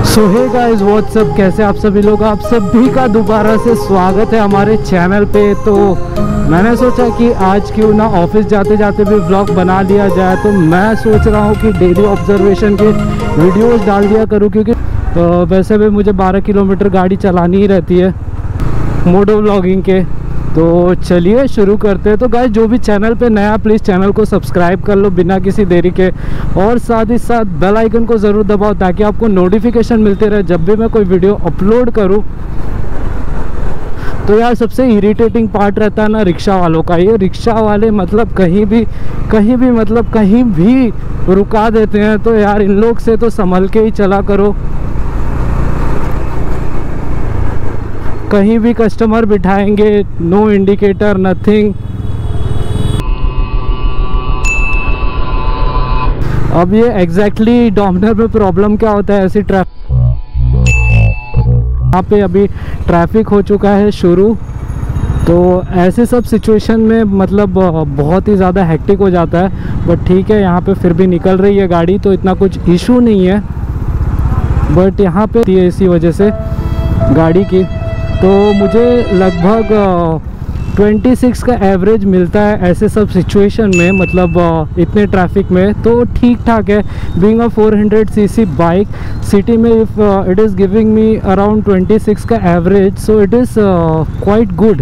सो hey guys what's up, कैसे आप सभी लोग। आप सभी का दोबारा से स्वागत है हमारे चैनल पे। तो मैंने सोचा कि आज क्यों ना ऑफिस जाते जाते भी व्लॉग बना लिया जाए। तो मैं सोच रहा हूँ कि डेली ऑब्जर्वेशन के वीडियोस डाल दिया करूँ, क्योंकि वैसे भी मुझे 12 किलोमीटर गाड़ी चलानी ही रहती है मोटो व्लॉगिंग के। तो चलिए शुरू करते हैं। तो गाइस जो भी चैनल पे नया, प्लीज़ चैनल को सब्सक्राइब कर लो बिना किसी देरी के, और साथ ही साथ बेल आइकन को ज़रूर दबाओ ताकि आपको नोटिफिकेशन मिलते रहे जब भी मैं कोई वीडियो अपलोड करूं। तो यार सबसे इरिटेटिंग पार्ट रहता है ना रिक्शा वालों का। ये रिक्शा वाले मतलब कहीं भी रुका देते हैं। तो यार इन लोग से तो संभल के ही चला करो। कहीं भी कस्टमर बिठाएंगे, नो इंडिकेटर, नथिंग। अब ये एग्जैक्टली डोमिनर में प्रॉब्लम क्या होता है, ऐसी ट्रैफिक यहाँ पे अभी ट्रैफिक हो चुका है शुरू। तो ऐसे सब सिचुएशन में मतलब बहुत ही ज़्यादा हेक्टिक हो जाता है। बट ठीक है, यहाँ पे फिर भी निकल रही है गाड़ी, तो इतना कुछ इशू नहीं है। बट यहाँ पे इसी वजह से गाड़ी की, तो मुझे लगभग 26 का एवरेज मिलता है ऐसे सब सिचुएशन में, मतलब इतने ट्रैफिक में। तो ठीक ठाक है। Being a 400 CC bike city में, if it is giving me around 26 का average, so it is quite good.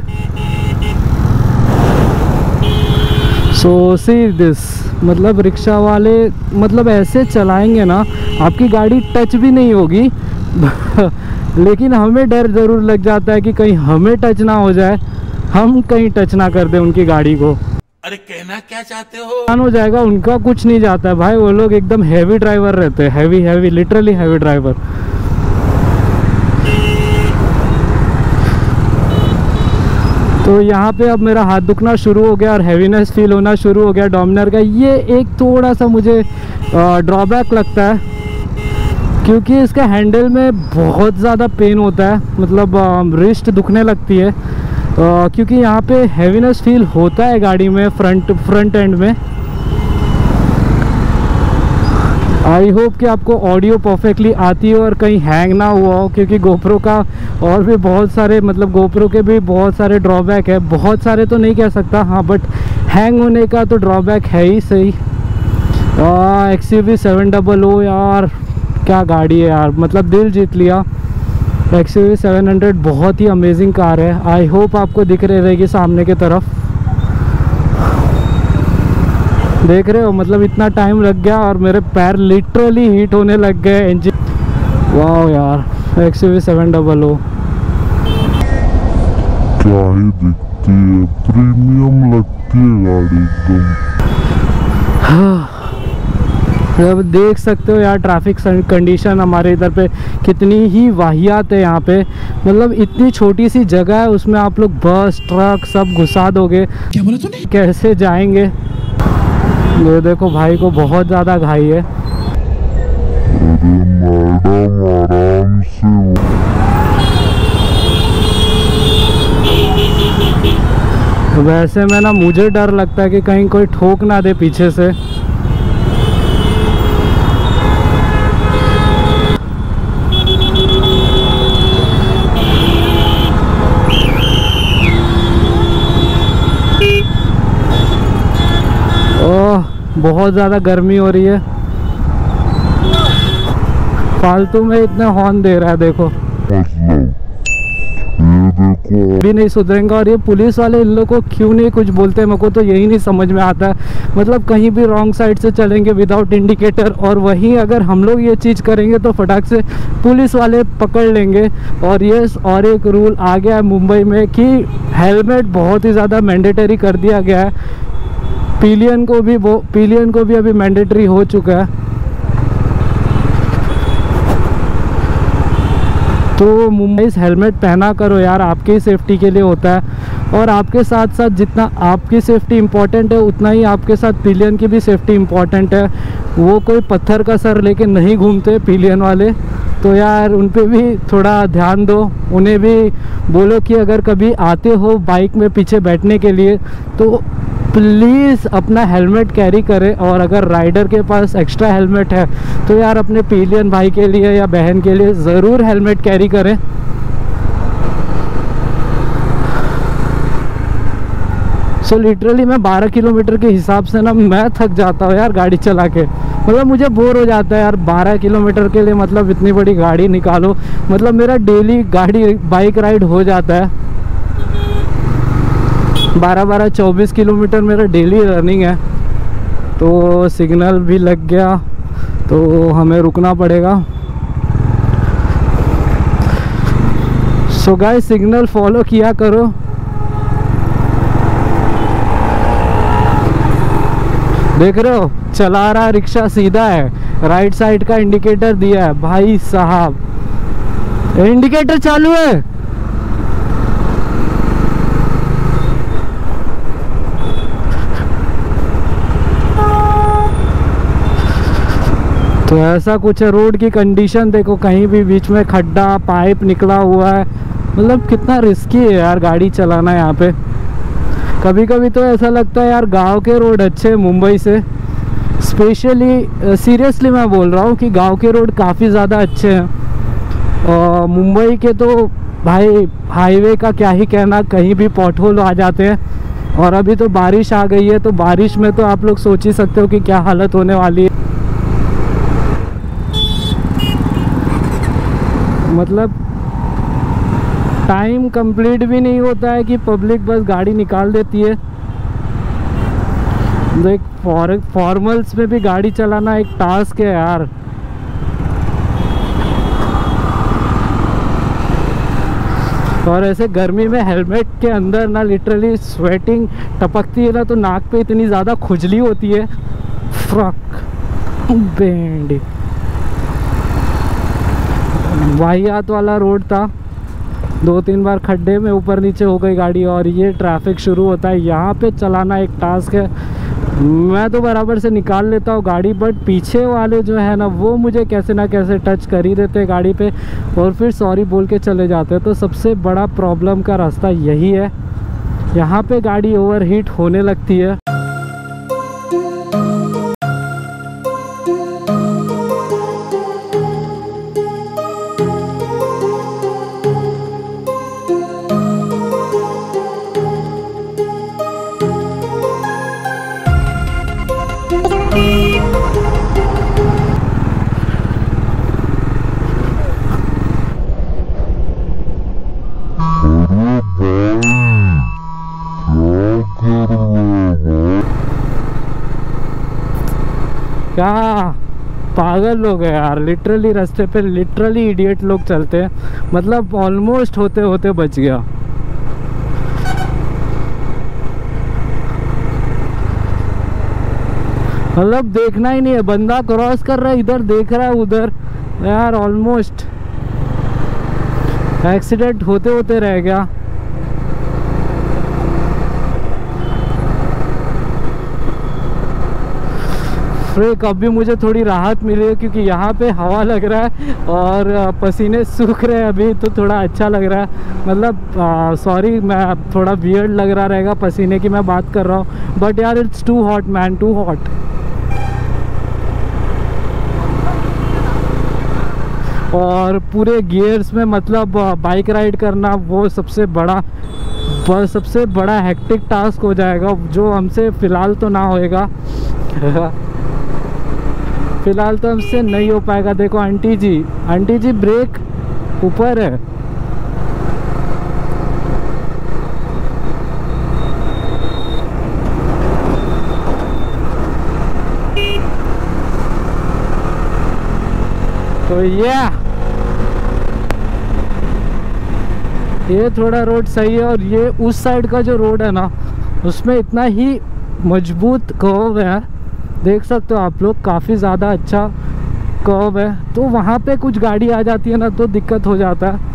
So see this, मतलब रिक्शा वाले मतलब ऐसे चलाएंगे ना, आपकी गाड़ी टच भी नहीं होगी लेकिन हमें डर ज़रूर लग जाता है कि कहीं हमें टच ना हो जाए, हम कहीं टच ना कर दें उनकी गाड़ी को। अरे कहना क्या चाहते हो? हो जाएगा, उनका कुछ नहीं जाता है भाई। वो लोग एकदम हैवी ड्राइवर रहते हैं, हैवी लिटरली हैवी ड्राइवर। तो यहाँ पे अब मेरा हाथ दुखना शुरू हो गया और हैवीनेस फील होना शुरू हो गया डोमिनर का। ये एक थोड़ा सा मुझे ड्रॉबैक लगता है, क्योंकि इसका हैंडल में बहुत ज़्यादा पेन होता है, मतलब रिस्ट दुखने लगती है, क्योंकि यहाँ पे हैवीनेस फील होता है गाड़ी में फ्रंट एंड में। आई होप कि आपको ऑडियो परफेक्टली आती हो और कहीं हैंग ना हुआ हो, क्योंकि गोप्रो का और भी बहुत सारे, मतलब गोप्रो के भी बहुत सारे ड्रॉबैक है। बहुत सारे तो नहीं कह सकता, हाँ, बट हैंग होने का तो ड्रॉबैक है ही सही। XUV 700 यार, क्या गाड़ी है यार, मतलब दिल जीत लिया। XUV 700 बहुत ही अमेजिंग कार है। आई होप आपको दिख रही रहेगी सामने की तरफ, देख रहे हो। मतलब इतना टाइम लग गया और मेरे पैर लिटरली हीट होने लग गए इंजन। वाह यार, XUV 700 क्या ही दिखती है, प्रीमियम लगती है गाड़ी एकदम। अब देख सकते हो यार ट्रैफिक कंडीशन हमारे इधर पे कितनी ही वाहियात है यहाँ पे। मतलब इतनी छोटी सी जगह है, उसमें आप लोग बस ट्रक सब घुसा दोगे, क्या बोला तूने? कैसे जाएंगे। ये देखो भाई को बहुत ज़्यादा घाई है। अरे मैडम आराम से। वैसे में ना मुझे डर लगता है कि कहीं कोई ठोक ना दे पीछे से। बहुत ज़्यादा गर्मी हो रही है, फालतू में इतने हॉर्न दे रहा है। देखो भी नहीं सुधरेंगे। और ये पुलिस वाले इन लोगों को क्यों नहीं कुछ बोलते, मेरे को तो यही नहीं समझ में आता है। मतलब कहीं भी रॉन्ग साइड से चलेंगे विदाउट इंडिकेटर, और वहीं अगर हम लोग ये चीज़ करेंगे तो फटाक से पुलिस वाले पकड़ लेंगे। और ये और एक रूल आ गया है मुंबई में कि हेलमेट बहुत ही ज़्यादा मैंडेटरी कर दिया गया है। पिलियन को भी अभी मैंडेटरी हो चुका है। तो मुंबई से हेलमेट पहना करो यार, आपकी सेफ्टी के लिए होता है। और आपके साथ साथ जितना आपकी सेफ्टी इम्पोर्टेंट है, उतना ही आपके साथ पिलियन की भी सेफ्टी इम्पोर्टेंट है। वो कोई पत्थर का सर लेके नहीं घूमते पिलियन वाले, तो यार उन पे भी थोड़ा ध्यान दो। उन्हें भी बोलो कि अगर कभी आते हो बाइक में पीछे बैठने के लिए, तो प्लीज़ अपना हेलमेट कैरी करें, और अगर राइडर के पास एक्स्ट्रा हेलमेट है तो यार अपने पिलियन भाई के लिए या बहन के लिए ज़रूर हेलमेट कैरी करें। सो लिटरली मैं 12 किलोमीटर के हिसाब से ना मैं थक जाता हूँ यार गाड़ी चला के। मतलब मुझे बोर हो जाता है यार 12 किलोमीटर के लिए, मतलब इतनी बड़ी गाड़ी निकालो। मतलब मेरा डेली गाड़ी बाइक राइड हो जाता है 12-24 किलोमीटर मेरा डेली रनिंग है। तो सिग्नल भी लग गया तो हमें रुकना पड़ेगा। सो गाइस सिग्नल फॉलो किया करो। देख रहे हो चला रहा रिक्शा सीधा है, राइट साइड का इंडिकेटर दिया है भाई साहब, इंडिकेटर चालू है। तो ऐसा कुछ है। रोड की कंडीशन देखो, कहीं भी बीच में खड्डा पाइप निकला हुआ है। मतलब कितना रिस्की है यार गाड़ी चलाना यहाँ पे। कभी कभी तो ऐसा लगता है यार गांव के रोड अच्छे हैं मुंबई से, स्पेशली सीरियसली मैं बोल रहा हूँ कि गांव के रोड काफ़ी ज़्यादा अच्छे हैं। और मुंबई के तो भाई हाईवे का क्या ही कहना, कहीं भी पॉटहोल आ जाते हैं। और अभी तो बारिश आ गई है, तो बारिश में तो आप लोग सोच ही सकते हो कि क्या हालत होने वाली है। मतलब टाइम कंप्लीट भी नहीं होता है कि पब्लिक बस गाड़ी निकाल देती है। देख फॉर्मल्स में भी गाड़ी चलाना एक टास्क है यार। और ऐसे गर्मी में हेलमेट के अंदर ना लिटरली स्वेटिंग टपकती है ना, तो नाक पे इतनी ज़्यादा खुजली होती है। फ्रक बैंड वाहियात वाला रोड था, 2-3 बार खड्डे में ऊपर नीचे हो गई गाड़ी। और ये ट्रैफिक शुरू होता है, यहाँ पे चलाना एक टास्क है। मैं तो बराबर से निकाल लेता हूँ गाड़ी, बट पीछे वाले जो है ना वो मुझे कैसे ना कैसे टच कर ही देते हैं गाड़ी पे, और फिर सॉरी बोल के चले जाते हैं। तो सबसे बड़ा प्रॉब्लम का रास्ता यही है, यहाँ पे गाड़ी ओवरहीट होने लगती है। क्या पागल लोग हैं यार, लिटरली रास्ते पे लिटरली इडियट लोग चलते हैं। मतलब ऑलमोस्ट होते होते बच गया। मतलब देखना ही नहीं है, बंदा क्रॉस कर रहा है इधर देख रहा है उधर, यार ऑलमोस्ट एक्सीडेंट होते होते रह गया। फ्रेक अभी मुझे थोड़ी राहत मिली है, क्योंकि यहाँ पे हवा लग रहा है और पसीने सूख रहे हैं अभी, तो थोड़ा अच्छा लग रहा है। मतलब सॉरी मैं थोड़ा वियर्ड लग रहा रहेगा पसीने की मैं बात कर रहा हूँ, बट यार it's too hot man, too hot. और पूरे गियर्स में मतलब बाइक राइड करना वो सबसे बड़ा हेक्टिक टास्क हो जाएगा, जो हमसे फ़िलहाल तो ना होएगा। फ़िलहाल तो हमसे नहीं हो पाएगा। देखो आंटी जी ब्रेक ऊपर है। तो ये थोड़ा रोड सही है। और ये उस साइड का जो रोड है ना, उसमें इतना ही मजबूत कर्व है, देख सकते हो आप लोग, काफ़ी ज़्यादा अच्छा कर्व है। तो वहाँ पे कुछ गाड़ी आ जाती है ना तो दिक्कत हो जाता है।